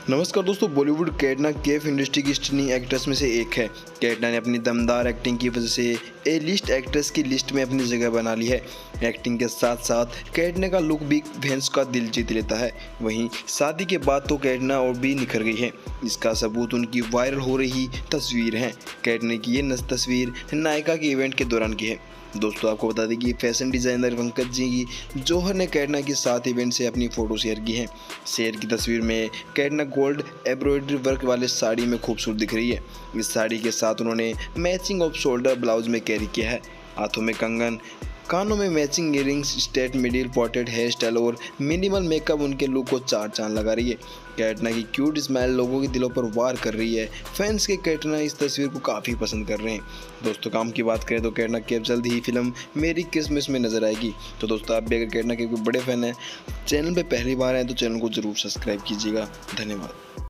नमस्कार दोस्तों, बॉलीवुड कैटरीना कैफ इंडस्ट्री की स्टनिंग एक्ट्रेस में से एक है। कैटरीना ने अपनी दमदार एक्टिंग की वजह से ए लिस्ट एक्ट्रेस की लिस्ट में अपनी जगह बना ली है। एक्टिंग के साथ साथ कैटरीना का लुक भी फैंस का दिल जीत लेता है। वहीं शादी के बाद तो कैटरीना और भी निखर गई है। इसका सबूत उनकी वायरल हो रही तस्वीर है। कैटरीना की ये तस्वीर नायका के इवेंट के दौरान की है। दोस्तों, आपको बता दें कि फैशन डिज़ाइनर पंकज जी की जौहर ने कैटरीना के साथ इवेंट से अपनी फ़ोटो शेयर की है। शेयर की तस्वीर में कैटरीना गोल्ड एम्ब्रॉयडरी वर्क वाले साड़ी में खूबसूरत दिख रही है। इस साड़ी के साथ उन्होंने मैचिंग ऑफ शोल्डर ब्लाउज में कैरी किया है। हाथों में कंगन, कानों में matching earrings, straight middle parted hair style और मिनिमल मेकअप उनके लुक को चार चांद लगा रही है। कैटरीना की क्यूट स्माइल लोगों के दिलों पर वार कर रही है। फैंस के कैटरीना इस तस्वीर को काफ़ी पसंद कर रहे हैं। दोस्तों, काम की बात करें तो कैटरीना कैफ जल्द ही फिल्म मेरी किस्मत में नजर आएगी। तो दोस्तों, आप भी अगर कैटरीना के कोई बड़े फैन हैं, चैनल पर पहली बार हैं तो चैनल को जरूर सब्सक्राइब कीजिएगा। धन्यवाद।